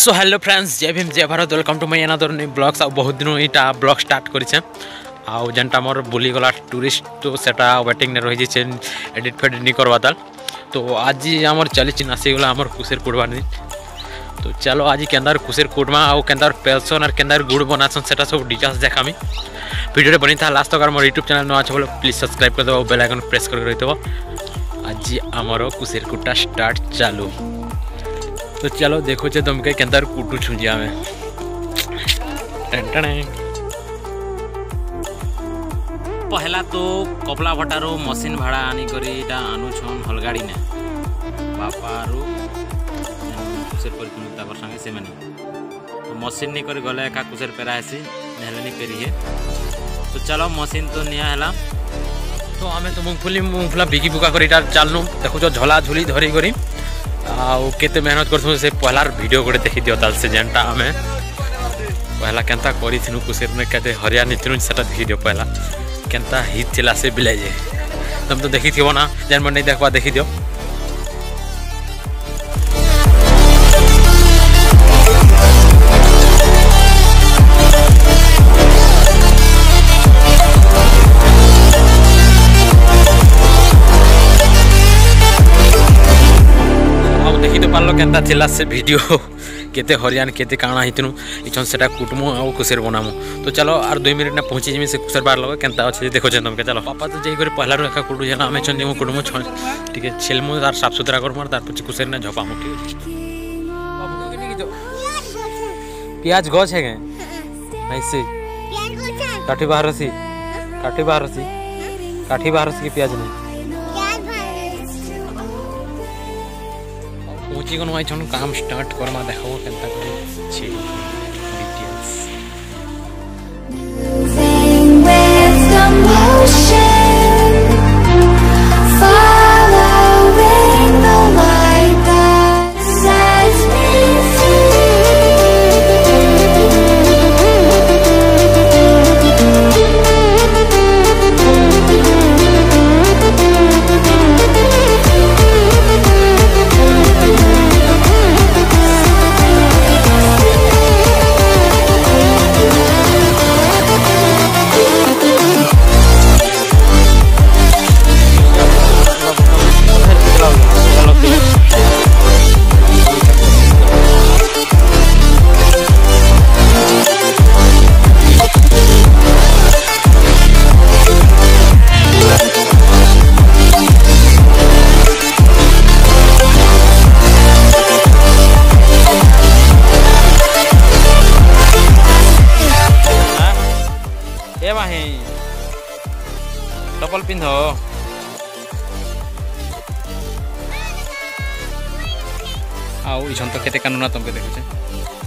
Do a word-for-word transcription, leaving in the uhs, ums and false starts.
So hello friends, जय भीम जय Bharat. Welcome to my another new blogs. आ बहुत दिन यहाँ ब्लॉग स्टार्ट करें आउ जेनटा मोर बुलीगला टूरिस्ट तो सेटा वेटिंग रही एडिट फेडिट नहीं करवा ताल। तो आज आमर चली आसीगला आमर कुसेर कुड़वा दिन। तो चलो आज केंदार कुसेर कुड़मा आउ केंदार पेलसन और केंदार गुड़ बनासन सेटा सब डिटेल्स देखामी। वीडियो बनी था लास्ट तक मोर यूट्यूब चैनल न अच्छे बोले प्लीज सब्सक्राइब कर दो, बेल आइकन प्रेस कर रही थो। आज आमर कुसेर कुटा स्टार्ट चालू। तो चलो देखो जे तुमके केंदार कुटू छुंजिया में पहला तो कपला भटारो मशीन भाड़ा आनी करी आनु छन हलगाड़ी ने बापारू कुसेर परिकुता कर संगे से माने तो मशीन नहीं करी गले एका कुसेर पेरा आसी नेहले नहीं पेरी है। तो चलो मशीन तो निया हैला। तो आमे तो मूंगफली मूंगफला बिकी बुका करी चालनु देखो जो झोला झुली धरी करी आउ केते मेहनत करथु से पहलार वीडियो गोटे देखि दियो ताल से जेनटा हमें पहला केनता करिथिनु कुसेर में केते हरिया नितिनु सेटा देखि दियो पहला केनता हित थिला से बिले जे तुम तो देखि थिबो ना जेन मन नहीं देखबा देखि दियो। केनता थिला से वीडियो केते हरियान केते काना हितनु इछन सेटा कुटमु आ कुसेर बनामु। तो चलो आर दो मिनट ना पहुंची जिमी से कुसेर बार लगे केनता अछि देखो जे तुमके चलो पापा तो जेई करे पहला रखा कुटु जना हमें चन दिमु कुटमु छ ठीक है छेलमु आर साफ सुथरा कर मार तार पछि कुसेर ना झपामु ठीक है। बाबू के नहीं जो प्याज गछ है के ऐसे प्याज गछ काठी बाहर सी काठी बाहर सी काठी बाहर सी प्याज नहीं पहुंची गनु आई छन काम स्टार्ट करमा देखाओ केनता करे छी डिटेल्स। चप्पल पिंधो आउ इछन तो केते कानुना तुमके देखु छे